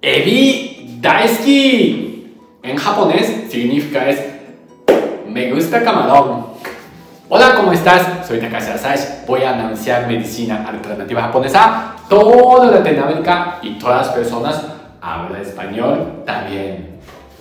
Ebi daisuki. En japonés significa me gusta camarón. Hola, ¿cómo estás? Soy Takashi Asashi. Voy a anunciar medicina alternativa japonesa. Toda Latinoamérica y todas las personas hablan español también.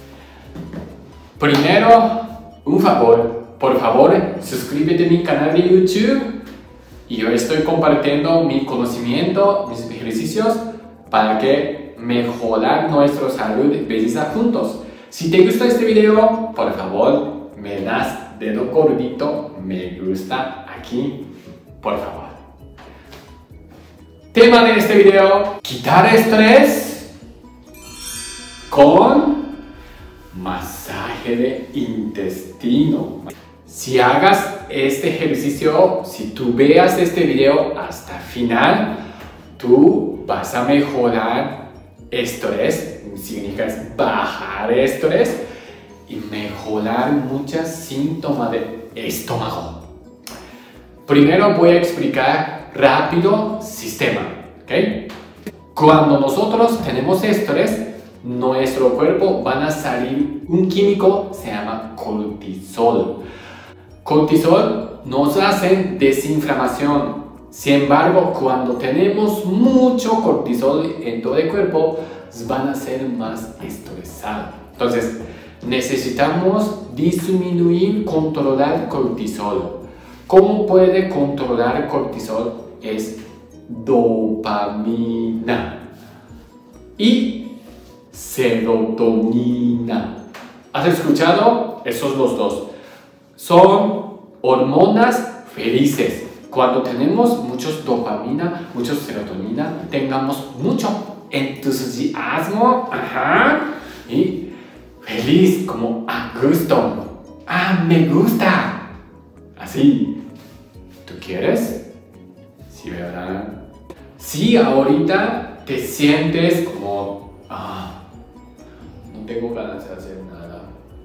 Primero, un favor. Por favor, suscríbete a mi canal de YouTube. Y yo estoy compartiendo mi conocimiento, mis ejercicios para que mejorar nuestra salud y belleza juntos. Si te gusta este video, por favor, me das dedo gordito, me gusta aquí, por favor. Tema de este video, quitar estrés con masaje de intestino. Si hagas este ejercicio, si tú veas este video hasta el final, tú vas a mejorar estrés, significa bajar estrés y mejorar muchos síntomas de estómago. Primero voy a explicar rápido sistema, ¿ok? Cuando nosotros tenemos estrés, nuestro cuerpo va a salir un químico, se llama cortisol. Cortisol nos hace desinflamación. Sin embargo, cuando tenemos mucho cortisol en todo el cuerpo, van a ser más estresados. Entonces, necesitamos disminuir, controlar cortisol. ¿Cómo puede controlar cortisol? Es dopamina y serotonina. ¿Has escuchado? Esos los dos. Son hormonas felices. Cuando tenemos muchos dopamina, muchos serotonina, tengamos mucho entusiasmo, y feliz, como a gusto. Me gusta. Así. ¿Tú quieres? Sí, ¿verdad? Si ahorita te sientes como, no tengo ganas de hacer nada.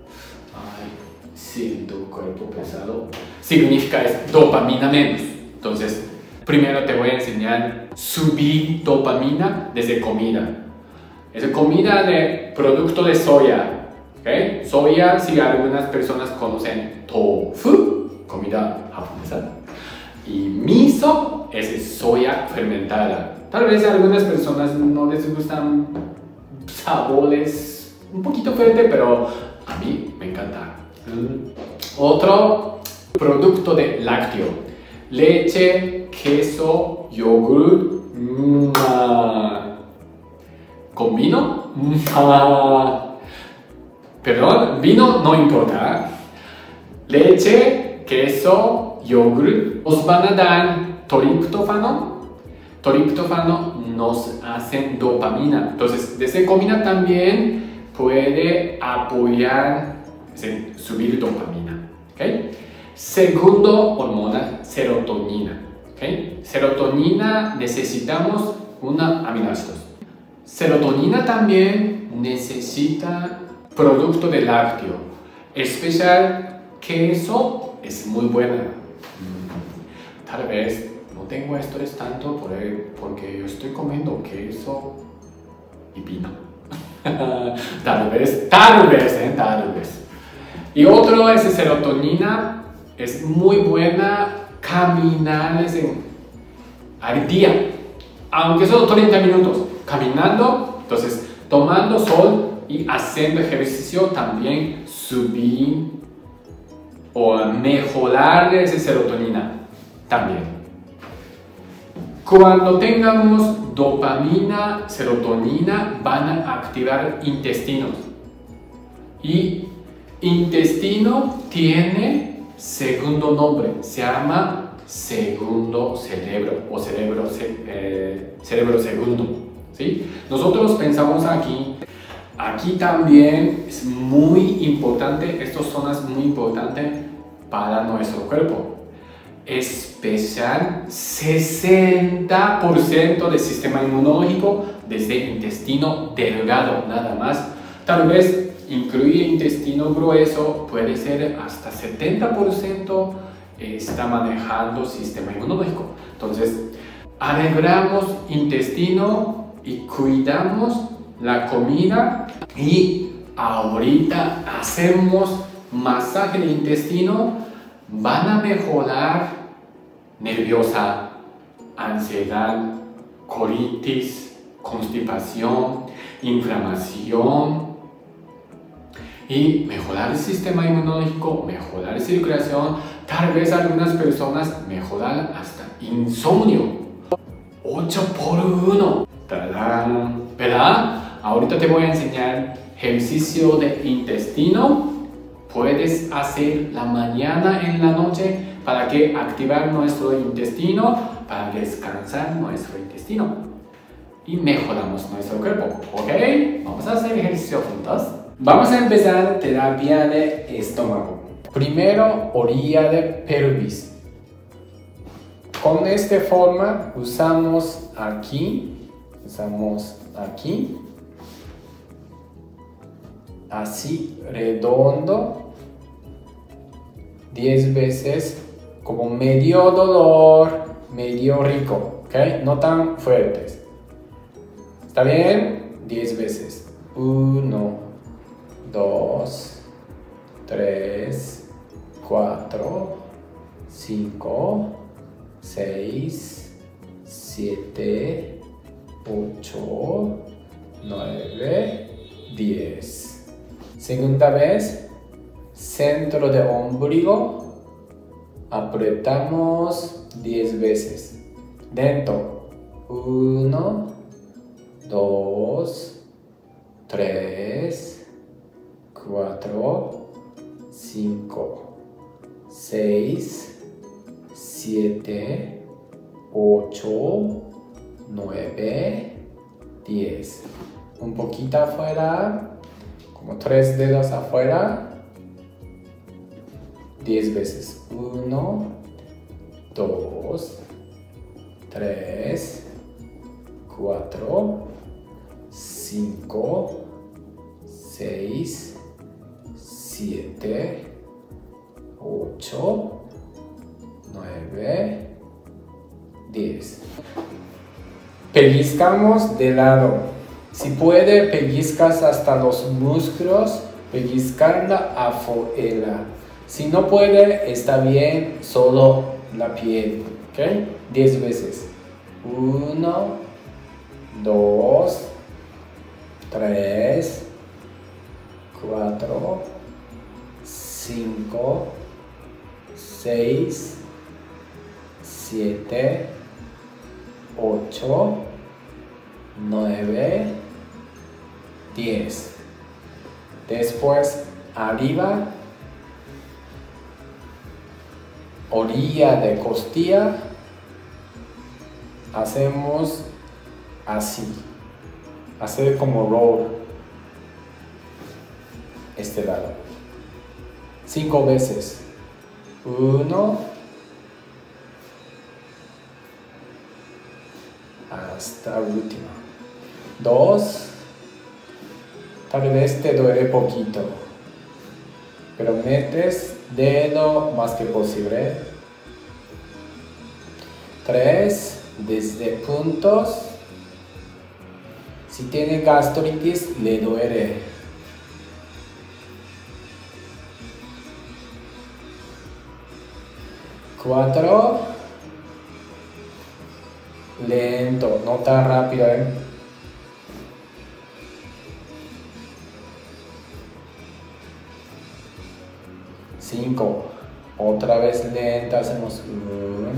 Siento cuerpo pesado. Significa es dopamina menos. Entonces, primero te voy a enseñar subir dopamina desde comida. Es comida de producto de soya. ¿Okay? Soya, si algunas personas conocen tofu, comida japonesa. Y miso es soya fermentada. Tal vez a algunas personas no les gustan sabores un poquito fuertes, pero a mí me encanta. Otro producto de lácteo: leche, queso, yogur. ¿Con vino? Perdón, vino no importa. Leche, queso, yogur os van a dar triptófano. Triptófano nos hace dopamina. Entonces, desde comida también puede apoyar subir dopamina. ¿Okay? Segundo hormona, serotonina. ¿Okay? Serotonina necesitamos una aminoácidos. Serotonina también necesita producto de lácteo. Especial queso es muy buena. Tal vez no tengo estrés tanto porque yo estoy comiendo queso y vino. tal vez. Y otro es serotonina, es muy buena caminar al día, aunque solo 30 minutos caminando. Entonces, tomando sol y haciendo ejercicio también subir o mejorar esa serotonina también. Cuando tengamos dopamina, serotonina, van a activar intestinos. Y intestino tiene segundo nombre, se llama segundo cerebro o cerebro segundo. ¿Sí? Nosotros pensamos aquí también es muy importante, estas zonas muy importantes para nuestro cuerpo. Especial 60% del sistema inmunológico desde intestino delgado, nada más. Tal vez incluye intestino grueso, puede ser hasta 70% está manejando sistema inmunológico. Entonces, arreglamos intestino y cuidamos la comida y ahorita hacemos masaje del intestino. Van a mejorar nerviosa, ansiedad, colitis, constipación, inflamación y mejorar el sistema inmunológico, mejorar la circulación, tal vez algunas personas mejorar hasta insomnio. 8 por 1. ¡Tadán! ¿Verdad? Ahorita te voy a enseñar ejercicio de intestino. Puedes hacer la mañana en la noche para que activar nuestro intestino, para descansar nuestro intestino y mejoramos nuestro cuerpo. ¿Ok? Vamos a hacer ejercicio juntos. Vamos a empezar terapia de estómago. Primero, orilla de pelvis. Con esta forma usamos aquí, así redondo, 10 veces, como medio dolor, medio rico, ¿ok? No tan fuertes. ¿Está bien? 10 veces. 1, 2, 3, 4, 5, 6, 7, 8, 9, 10. Segunda vez, centro de ombligo, apretamos 10 veces. Dentro, 1, 2, 3, 4, 5, 6, 7, 8, 9, 10. Un poquito afuera, como 3 dedos afuera, 10 veces. 1, 2, 3, 4, 5, 6, 7, 8, 9, 10. Pellizcamos de lado. Si puede, pellizcas hasta los músculos, pellizcarla afuera. Si no puede, está bien, solo la piel. ¿Ok? 10 veces. 1, 2, 3, 4, 5, 6, 7, 8, 9, 10. Después arriba, orilla de costilla, hacemos así, hacer como roll, este lado, 5 veces. 1, hasta última. 2, tal vez te duele poquito, pero metes dedo más que posible. 3, desde puntos. Si tiene gastritis, le duele. 4, lento, no tan rápido, ¿eh? 5, otra vez lenta, hacemos 1,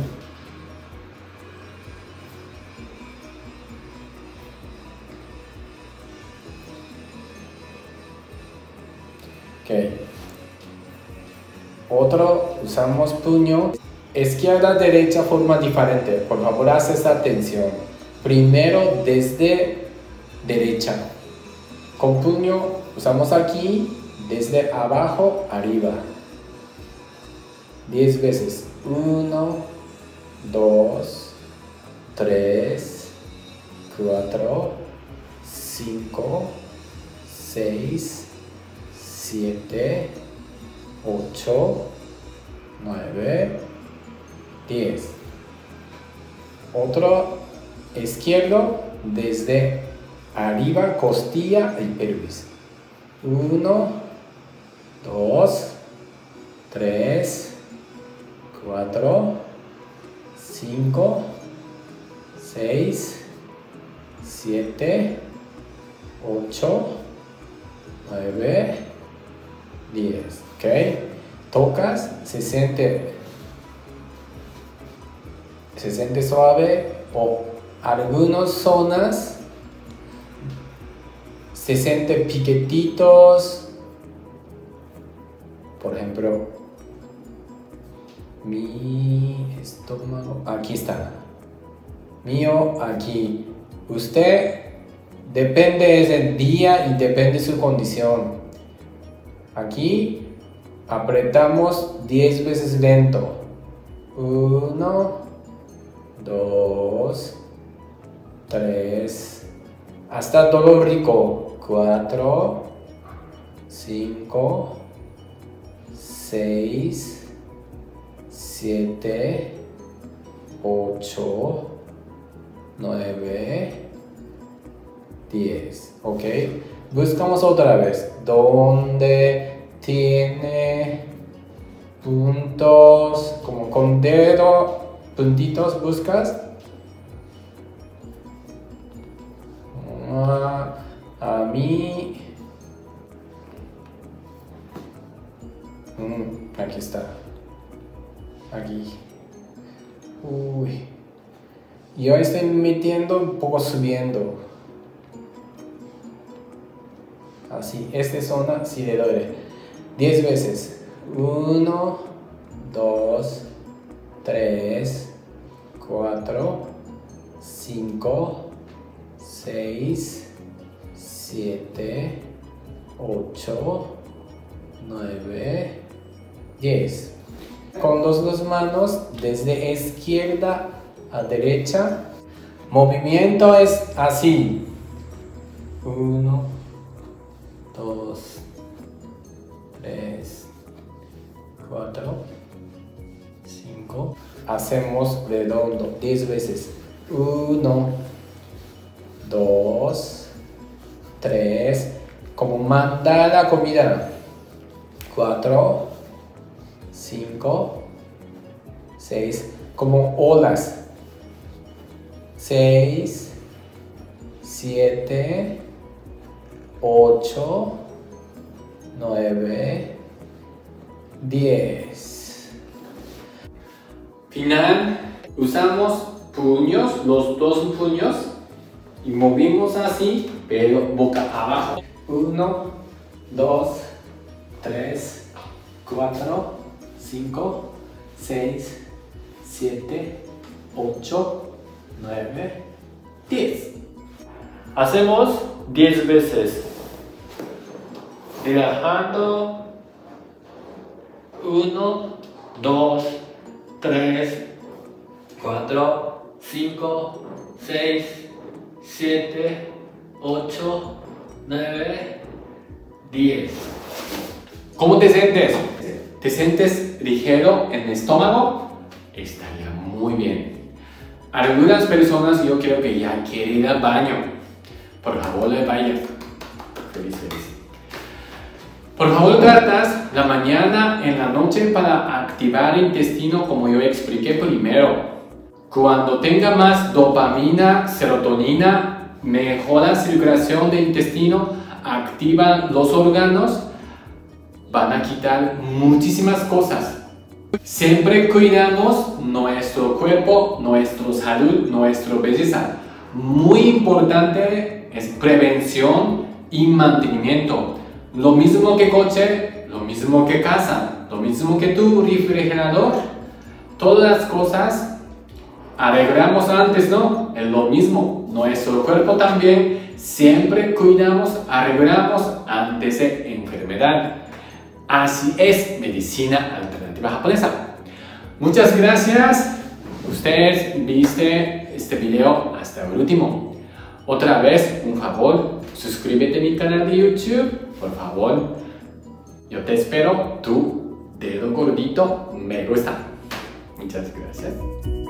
'Ok. Otro, usamos puño. Izquierda, derecha, forma diferente. Por favor, haz esta atención. Primero desde derecha. Con puño usamos aquí, desde abajo, arriba. 10 veces. 1, 2, 3, 4, 5, 6, 7, 8, 9, 10. Otro izquierdo desde arriba, costilla y pelvis. 1, 2, 3, 4, 5, 6, 7, 8, 9, 10. ¿Ok? Tocas, se siente suave, o algunas zonas se sienten piquetitos. Por ejemplo, mi estómago, aquí está, mío aquí. Usted depende del día y depende de su condición. Aquí apretamos 10 veces lento. 1, 2, 3, hasta dolor rico. 4, 5, 6, 7, 8, 9, 10. ¿Ok? Buscamos otra vez. Donde tiene puntos, como con dedo, puntitos buscas. A mí. Aquí está. Aquí. Uy. Yo estoy metiendo un poco subiendo. Así, esta zona sí le duele. 10 veces. 1, 2, 3, 4, 5, 6, 7, 8, 9, 10. Con las dos manos, desde izquierda a derecha. Movimiento es así. 1, 2, 3, 4, 5. Hacemos redondo 10 veces. 1, 2, 3. Como manda la comida. 4, 5, 6. Como olas. 6, 7, 8, 9, 10. Final, usamos puños, los dos puños, y movimos así, pero boca abajo. 1, 2, 3, 4, 5, 6, 7, 8, 9, 10. Hacemos 10 veces. Relajando. 1, 2, 3, 4, 5, 6, 7, 8, 9, 10. ¿Cómo te sientes? ¿Te sientes ligero en el estómago? Estaría muy bien. Algunas personas yo creo que ya quieren ir al baño. Por favor, vaya. Feliz. Por favor, tratas la mañana en la noche para activar el intestino como yo expliqué primero. Cuando tenga más dopamina, serotonina, mejora la circulación del intestino, activan los órganos, van a quitar muchísimas cosas. Siempre cuidamos nuestro cuerpo, nuestra salud, nuestra belleza. Muy importante es prevención y mantenimiento. Lo mismo que coche, lo mismo que casa, lo mismo que tu refrigerador. Todas las cosas arreglamos antes, ¿no? Es lo mismo. Nuestro cuerpo también siempre cuidamos, arreglamos antes de enfermedad. Así es medicina alternativa japonesa. Muchas gracias. Ustedes viste este video hasta el último. Otra vez, un favor, suscríbete a mi canal de YouTube, por favor. Yo te espero, tu dedo gordito me gusta. Muchas gracias.